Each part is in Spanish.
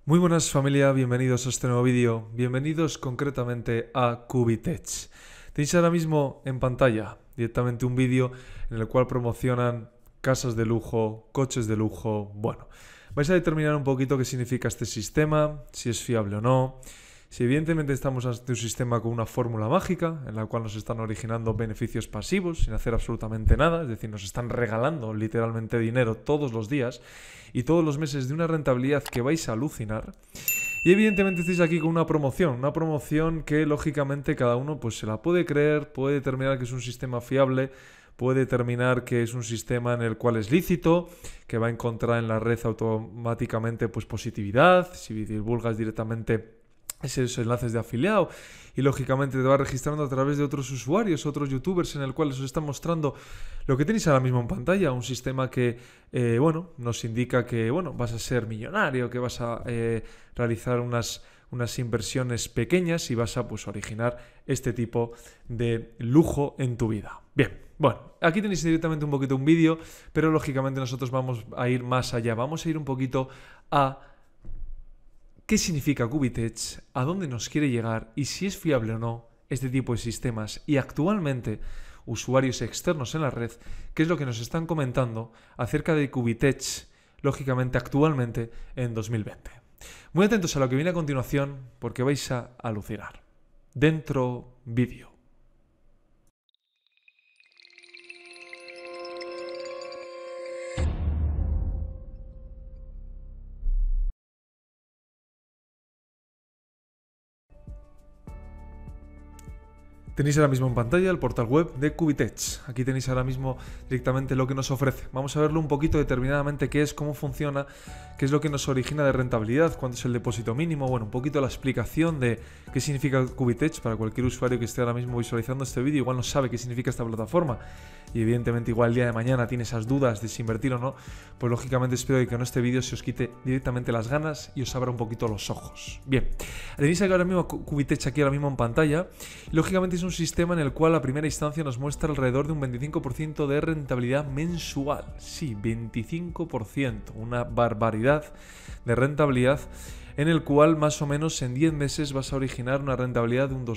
Muy buenas familia, bienvenidos a este nuevo vídeo, bienvenidos concretamente a Cubitech. Tenéis ahora mismo en pantalla directamente un vídeo en el cual promocionan casas de lujo, coches de lujo, bueno. Vais a determinar un poquito qué significa este sistema, si es fiable o no. Si evidentemente estamos ante un sistema con una fórmula mágica en la cual nos están originando beneficios pasivos sin hacer absolutamente nada, es decir, nos están regalando literalmente dinero todos los días y todos los meses de una rentabilidad que vais a alucinar. Y evidentemente estáis aquí con una promoción que lógicamente cada uno pues se la puede creer, puede determinar que es un sistema fiable, puede determinar que es un sistema en el cual es lícito, que va a encontrar en la red automáticamente pues positividad, si divulgas directamente esos enlaces de afiliado y lógicamente te va registrando a través de otros usuarios, otros youtubers en el cual os están mostrando lo que tenéis ahora mismo en pantalla, un sistema que nos indica que vas a ser millonario, que vas a realizar unas inversiones pequeñas y vas a originar este tipo de lujo en tu vida. Bien, bueno, aquí tenéis directamente un poquito un vídeo, pero lógicamente nosotros vamos a ir más allá, vamos a ir un poquito a ¿qué significa Cubitech? ¿A dónde nos quiere llegar? Y si es fiable o no este tipo de sistemas. Y actualmente, usuarios externos en la red, ¿qué es lo que nos están comentando acerca de Cubitech, lógicamente actualmente en 2020? Muy atentos a lo que viene a continuación porque vais a alucinar. Dentro vídeo. Tenéis ahora mismo en pantalla el portal web de Cubitech. Aquí tenéis ahora mismo directamente lo que nos ofrece. Vamos a verlo un poquito determinadamente qué es, cómo funciona, qué es lo que nos origina de rentabilidad, cuánto es el depósito mínimo, bueno, un poquito la explicación de qué significa Cubitech para cualquier usuario que esté ahora mismo visualizando este vídeo, igual no sabe qué significa esta plataforma y evidentemente igual el día de mañana tiene esas dudas de si invertir o no, pues lógicamente espero que con este vídeo se os quite directamente las ganas y os abra un poquito los ojos. Bien, tenéis ahora mismo Cubitech aquí ahora mismo en pantalla y lógicamente es un sistema en el cual a primera instancia nos muestra alrededor de un 25% de rentabilidad mensual. Sí, 25%, una barbaridad de rentabilidad en el cual más o menos en 10 meses vas a originar una rentabilidad de un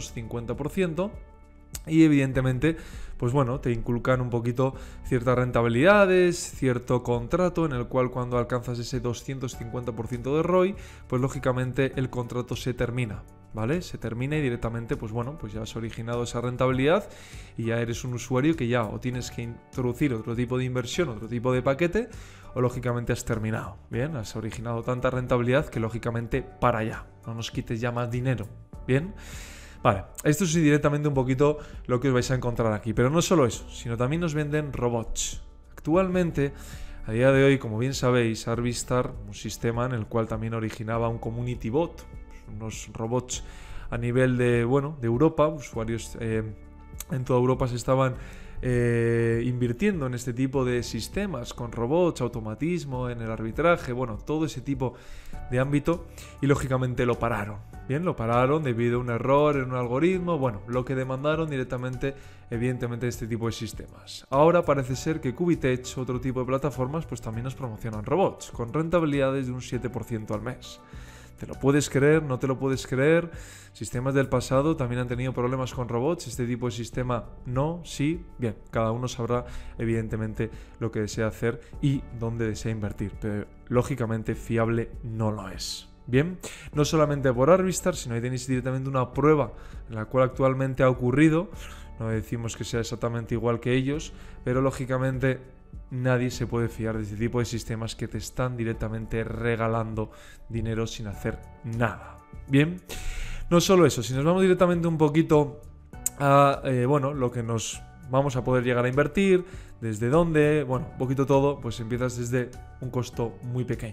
250%. Y evidentemente, pues bueno, te inculcan un poquito ciertas rentabilidades, cierto contrato en el cual cuando alcanzas ese 250% de ROI, pues lógicamente el contrato se termina, ¿vale? Se termina y directamente, pues bueno, pues ya has originado esa rentabilidad y ya eres un usuario que ya o tienes que introducir otro tipo de inversión, otro tipo de paquete, o lógicamente has terminado, ¿bien? Has originado tanta rentabilidad que lógicamente para allá, no nos quites ya más dinero, ¿bien? Vale, esto es directamente un poquito lo que os vais a encontrar aquí, pero no solo eso, sino también nos venden robots. Actualmente, a día de hoy, como bien sabéis, Arvistar, un sistema en el cual también originaba un community bot, unos robots a nivel de Europa, usuarios en toda Europa se estaban invirtiendo en este tipo de sistemas con robots, automatismo, en el arbitraje, bueno, todo ese tipo de ámbito y lógicamente lo pararon. Bien, lo pararon debido a un error en un algoritmo, bueno, lo que demandaron directamente, evidentemente, este tipo de sistemas. Ahora parece ser que Cubitech, otro tipo de plataformas, pues también nos promocionan robots, con rentabilidades de un 7% al mes. ¿Te lo puedes creer? ¿No te lo puedes creer? Sistemas del pasado también han tenido problemas con robots. Este tipo de sistema no, sí. Bien, cada uno sabrá evidentemente lo que desea hacer y dónde desea invertir. Pero lógicamente fiable no lo es. Bien, no solamente por Arvistar, sino que tenéis directamente una prueba en la cual actualmente ha ocurrido. No decimos que sea exactamente igual que ellos, pero lógicamente nadie se puede fiar de este tipo de sistemas que te están directamente regalando dinero sin hacer nada. Bien, no solo eso, si nos vamos directamente un poquito a lo que nos vamos a poder llegar a invertir, desde dónde, bueno, un poquito todo, pues empiezas desde un costo muy pequeño,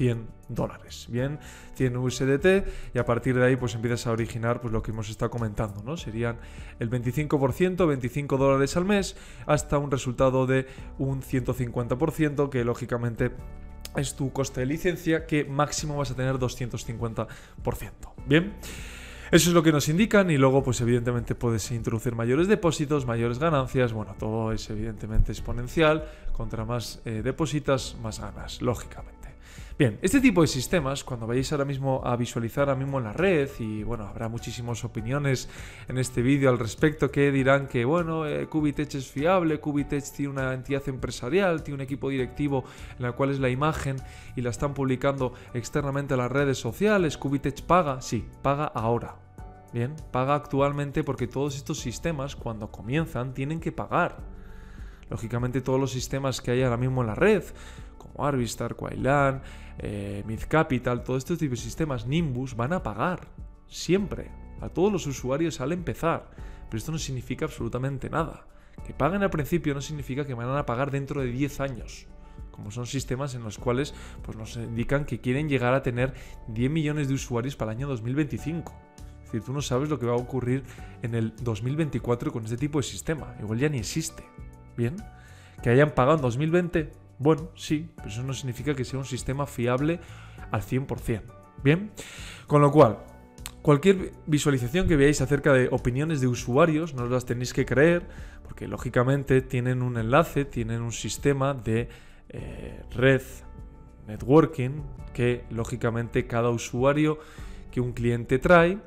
$100, bien, 100 USDT y a partir de ahí pues empiezas a originar pues lo que hemos estado comentando, ¿no? Serían el 25%, $25 al mes, hasta un resultado de un 150% que lógicamente es tu coste de licencia que máximo vas a tener 250%, bien. Eso es lo que nos indican y luego pues evidentemente puedes introducir mayores depósitos, mayores ganancias, bueno, todo es evidentemente exponencial, contra más depositas, más ganas, lógicamente. Bien, este tipo de sistemas, cuando vayáis ahora mismo a visualizar ahora mismo en la red, y bueno, habrá muchísimas opiniones en este vídeo al respecto que dirán que, bueno, Qubitech es fiable, Qubitech tiene una entidad empresarial, tiene un equipo directivo en la cual es la imagen y la están publicando externamente a las redes sociales, Qubitech paga, sí, paga ahora. Bien, paga actualmente porque todos estos sistemas cuando comienzan tienen que pagar. Lógicamente todos los sistemas que hay ahora mismo en la red, como Arbistar, Quailan, MidCapital, todo este tipo de sistemas, Nimbus, van a pagar siempre a todos los usuarios al empezar. Pero esto no significa absolutamente nada. Que paguen al principio no significa que van a pagar dentro de 10 años. Como son sistemas en los cuales pues, nos indican que quieren llegar a tener 10 millones de usuarios para el año 2025. Es decir, tú no sabes lo que va a ocurrir en el 2024 con este tipo de sistema. Igual ya ni existe. Bien, que hayan pagado en 2020, bueno, sí, pero eso no significa que sea un sistema fiable al 100%. Bien, con lo cual, cualquier visualización que veáis acerca de opiniones de usuarios, no os las tenéis que creer, porque lógicamente tienen un enlace, tienen un sistema de red, networking, que lógicamente cada usuario que un cliente trae,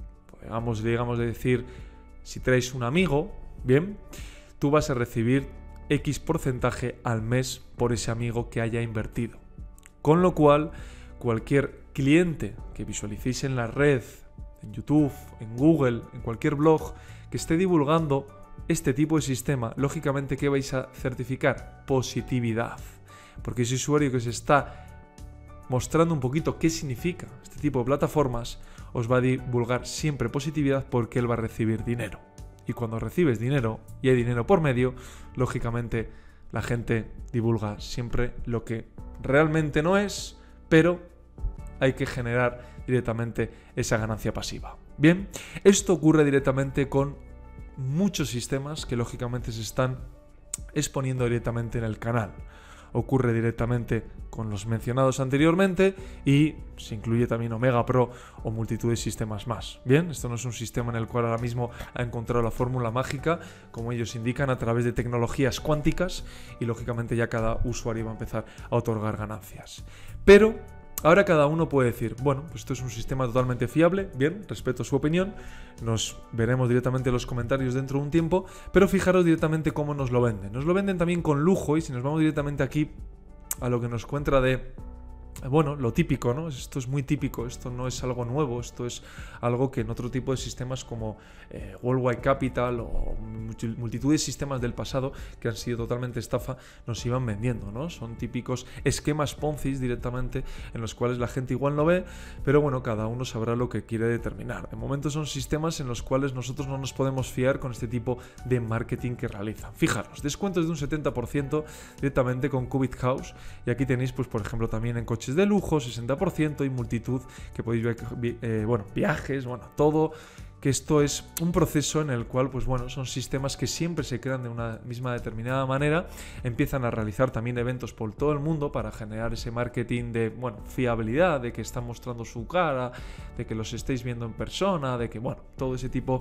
digamos de decir, si traes un amigo, bien, tú vas a recibir X porcentaje al mes por ese amigo que haya invertido. Con lo cual, cualquier cliente que visualicéis en la red, en YouTube, en Google, en cualquier blog que esté divulgando este tipo de sistema, lógicamente, ¿qué vais a certificar? Positividad. Porque ese usuario que os está mostrando un poquito qué significa este tipo de plataformas, os va a divulgar siempre positividad porque él va a recibir dinero. Y cuando recibes dinero y hay dinero por medio, lógicamente la gente divulga siempre lo que realmente no es, pero hay que generar directamente esa ganancia pasiva. Bien, esto ocurre directamente con muchos sistemas que lógicamente se están exponiendo directamente en el canal. Ocurre directamente con los mencionados anteriormente y se incluye también Omega Pro o multitud de sistemas más. Bien, esto no es un sistema en el cual ahora mismo ha encontrado la fórmula mágica, como ellos indican, a través de tecnologías cuánticas y lógicamente ya cada usuario va a empezar a otorgar ganancias. Pero ahora cada uno puede decir, bueno, pues esto es un sistema totalmente fiable, bien, respeto su opinión, nos veremos directamente en los comentarios dentro de un tiempo, pero fijaros directamente cómo nos lo venden. Nos lo venden también con lujo y si nos vamos directamente aquí a lo que nos cuenta de, bueno, lo típico, ¿no? Esto es muy típico, esto no es algo nuevo, esto es algo que en otro tipo de sistemas como Worldwide Capital o multitud de sistemas del pasado que han sido totalmente estafa nos iban vendiendo, ¿no? Son típicos esquemas Ponzi directamente en los cuales la gente igual no ve, pero bueno, cada uno sabrá lo que quiere determinar. De momento son sistemas en los cuales nosotros no nos podemos fiar con este tipo de marketing que realizan. Fijaros, descuentos de un 70% directamente con Qubit House y aquí tenéis, pues por ejemplo, también en coches de lujo, 60% y multitud que podéis ver, viajes, bueno, todo, que esto es un proceso en el cual, pues bueno, son sistemas que siempre se crean de una misma determinada manera, empiezan a realizar también eventos por todo el mundo para generar ese marketing de, bueno, fiabilidad, de que están mostrando su cara, de que los estéis viendo en persona, de que, bueno, todo ese tipo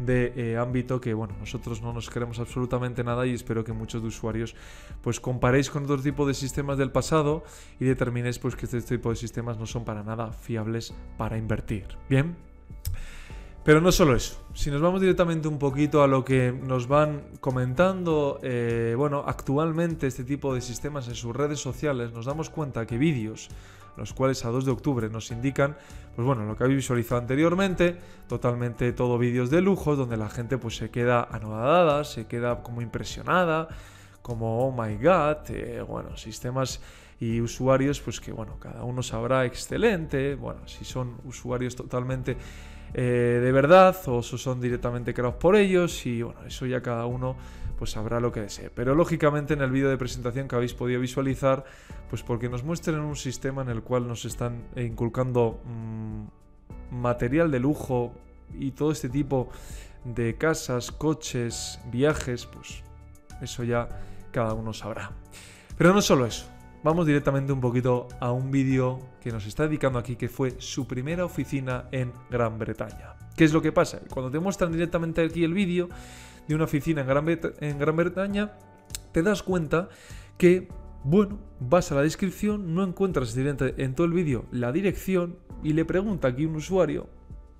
de ámbito que, bueno, nosotros no nos creemos absolutamente nada y espero que muchos de usuarios pues comparéis con otro tipo de sistemas del pasado y determinéis pues que este tipo de sistemas no son para nada fiables para invertir. Bien, pero no solo eso, si nos vamos directamente un poquito a lo que nos van comentando, bueno, actualmente este tipo de sistemas en sus redes sociales, nos damos cuenta que vídeos los cuales a 2 de octubre nos indican, pues bueno, lo que habéis visualizado anteriormente, totalmente todo vídeos de lujo, donde la gente pues se queda anodada, se queda como impresionada, como oh my god, bueno, sistemas y usuarios pues que bueno, cada uno sabrá excelente, bueno, si son usuarios totalmente de verdad o son directamente creados por ellos y bueno, eso ya cada uno pues sabrá lo que desee. Pero lógicamente en el vídeo de presentación que habéis podido visualizar, pues porque nos muestren un sistema en el cual nos están inculcando material de lujo y todo este tipo de casas, coches, viajes, pues eso ya cada uno sabrá. Pero no solo eso, vamos directamente un poquito a un vídeo que nos está dedicando aquí, que fue su primera oficina en Gran Bretaña. ¿Qué es lo que pasa? Cuando te muestran directamente aquí el vídeo de una oficina en Gran Bretaña, te das cuenta que Bueno, vas a la descripción, no encuentras en todo el vídeo la dirección y le pregunta aquí un usuario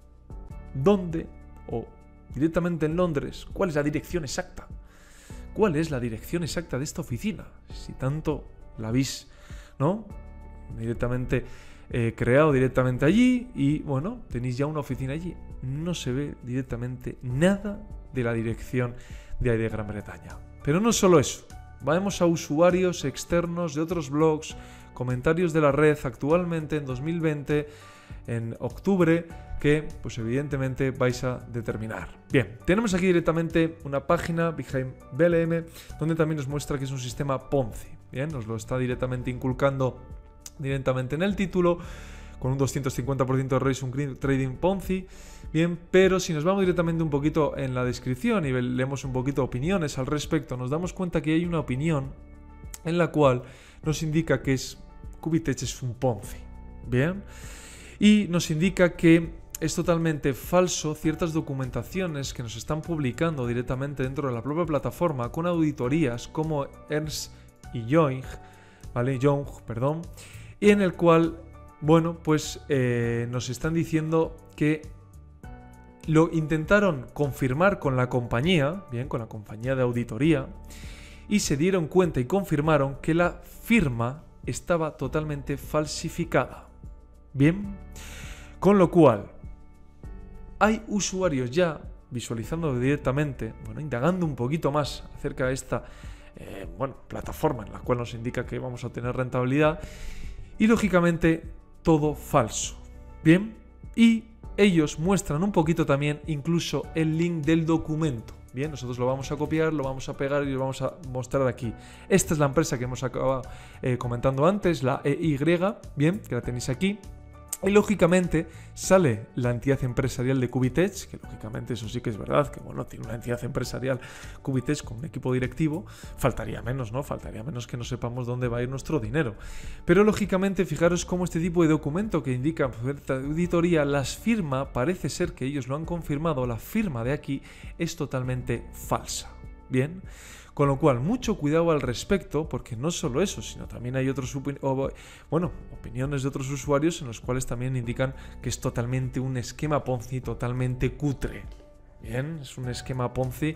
dónde o directamente en Londres cuál es la dirección exacta. ¿Cuál es la dirección exacta de esta oficina? Si tanto la habéis, ¿no? Directamente creado directamente allí y bueno, tenéis ya una oficina allí. No se ve directamente nada de la dirección de ahí de Gran Bretaña. Pero no solo eso. Vamos a usuarios externos de otros blogs, comentarios de la red actualmente en 2020, en octubre, que pues evidentemente vais a determinar. Bien, tenemos aquí directamente una página, Behind BLM, donde también nos muestra que es un sistema Ponzi. Bien, nos lo está directamente inculcando directamente en el título, con un 250% de errores, un trading Ponzi. Bien, pero si nos vamos directamente un poquito en la descripción y leemos un poquito opiniones al respecto, nos damos cuenta que hay una opinión en la cual nos indica que Qubitech es un Ponzi. Bien, y nos indica que es totalmente falso ciertas documentaciones que nos están publicando directamente dentro de la propia plataforma con auditorías como Ernst y Young, ¿vale? Young, perdón, y en el cual, bueno, pues nos están diciendo que lo intentaron confirmar con la compañía, bien, con la compañía de auditoría, y se dieron cuenta y confirmaron que la firma estaba totalmente falsificada. Bien, con lo cual hay usuarios ya visualizando directamente, bueno, indagando un poquito más acerca de esta plataforma en la cual nos indica que vamos a tener rentabilidad y lógicamente todo falso. Bien, y ellos muestran un poquito también incluso el link del documento. Bien, nosotros lo vamos a copiar, lo vamos a pegar y lo vamos a mostrar aquí. Esta es la empresa que hemos acabado comentando antes, la EY, bien, que la tenéis aquí. Y lógicamente sale la entidad empresarial de Qubitech, que lógicamente eso sí que es verdad, que bueno, tiene una entidad empresarial Qubitech con un equipo directivo, faltaría menos, ¿no? Faltaría menos que no sepamos dónde va a ir nuestro dinero. Pero lógicamente fijaros cómo este tipo de documento que indica auditoría, las firma, parece ser que ellos lo han confirmado, la firma de aquí es totalmente falsa. Bien, con lo cual mucho cuidado al respecto, porque no solo eso, sino también hay otros opiniones de otros usuarios en los cuales también indican que es totalmente un esquema Ponzi totalmente cutre. Bien, es un esquema Ponzi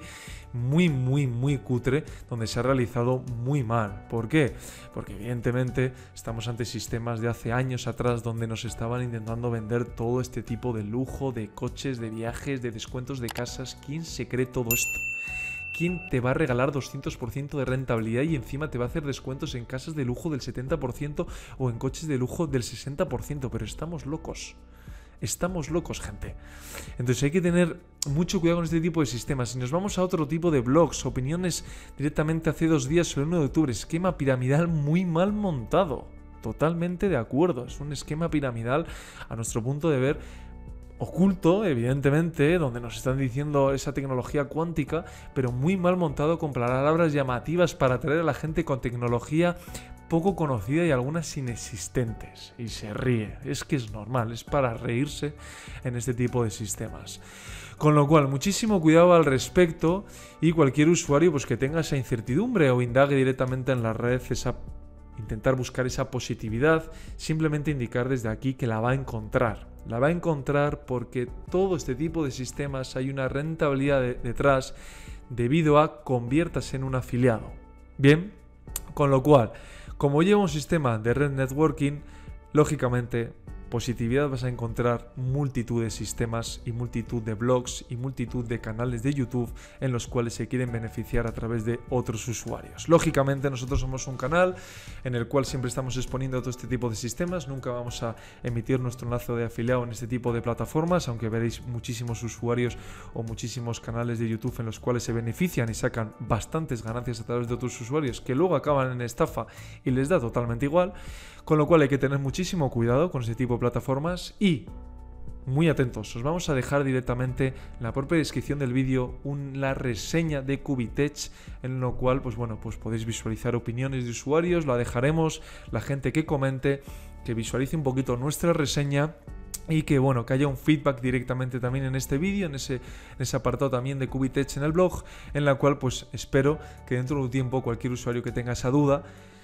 muy cutre, donde se ha realizado muy mal. ¿Por qué? Porque evidentemente estamos ante sistemas de hace años atrás donde nos estaban intentando vender todo este tipo de lujo, de coches, de viajes, de descuentos de casas. ¿Quién se cree todo esto? ¿Quién te va a regalar 200% de rentabilidad y encima te va a hacer descuentos en casas de lujo del 70% o en coches de lujo del 60%? Pero estamos locos. Estamos locos, gente. Entonces hay que tener mucho cuidado con este tipo de sistemas. Si nos vamos a otro tipo de blogs, opiniones directamente hace 2 días sobre el 1 de octubre, esquema piramidal muy mal montado. Totalmente de acuerdo. Es un esquema piramidal, a nuestro punto de ver, oculto, evidentemente, donde nos están diciendo esa tecnología cuántica, pero muy mal montado con palabras llamativas para atraer a la gente con tecnología poco conocida y algunas inexistentes. Y se ríe. Es que es normal, es para reírse en este tipo de sistemas. Con lo cual, muchísimo cuidado al respecto y cualquier usuario pues, que tenga esa incertidumbre o indague directamente en la red, intentar buscar esa positividad, simplemente indicar desde aquí que la va a encontrar. La va a encontrar porque todo este tipo de sistemas hay una rentabilidad detrás debido a conviértase en un afiliado. Bien, con lo cual, como lleva un sistema de red networking, lógicamente positividad vas a encontrar multitud de sistemas y multitud de blogs y multitud de canales de YouTube en los cuales se quieren beneficiar a través de otros usuarios. Lógicamente nosotros somos un canal en el cual siempre estamos exponiendo todo este tipo de sistemas, nunca vamos a emitir nuestro enlace de afiliado en este tipo de plataformas, aunque veréis muchísimos usuarios o muchísimos canales de YouTube en los cuales se benefician y sacan bastantes ganancias a través de otros usuarios que luego acaban en estafa y les da totalmente igual, con lo cual hay que tener muchísimo cuidado con ese tipo de plataformas y muy atentos, os vamos a dejar directamente en la propia descripción del vídeo la reseña de Qubitech, en lo cual pues podéis visualizar opiniones de usuarios, la dejaremos, la gente que comente, que visualice un poquito nuestra reseña y que que haya un feedback directamente también en este vídeo, en ese apartado también de Qubitech en el blog, en la cual pues espero que dentro de un tiempo cualquier usuario que tenga esa duda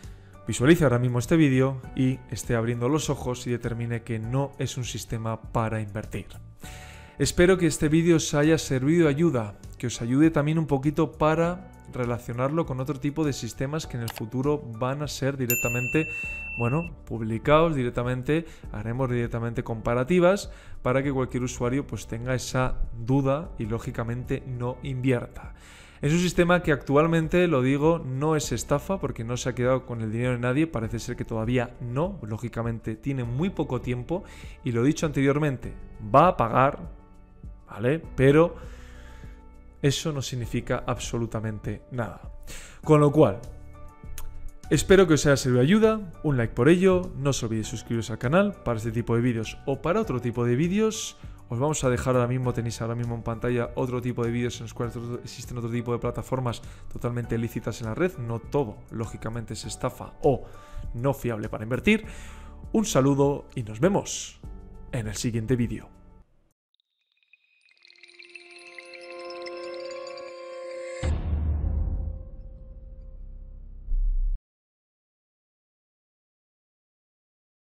visualice ahora mismo este vídeo y esté abriendo los ojos y determine que no es un sistema para invertir. Espero que este vídeo os haya servido de ayuda, que os ayude también un poquito para relacionarlo con otro tipo de sistemas que en el futuro van a ser directamente, publicados directamente, haremos directamente comparativas para que cualquier usuario pues tenga esa duda y lógicamente no invierta. Es un sistema que actualmente, lo digo, no es estafa porque no se ha quedado con el dinero de nadie, parece ser que todavía no, lógicamente tiene muy poco tiempo y lo dicho anteriormente, va a pagar, ¿vale? Pero eso no significa absolutamente nada. Con lo cual, espero que os haya servido de ayuda, un like por ello, no os olvidéis suscribiros al canal para este tipo de vídeos o para otro tipo de vídeos. Os vamos a dejar tenéis ahora mismo en pantalla otro tipo de vídeos en los cuales existen otro tipo de plataformas totalmente lícitas en la red. No todo, lógicamente, es estafa o no fiable para invertir. Un saludo y nos vemos en el siguiente vídeo.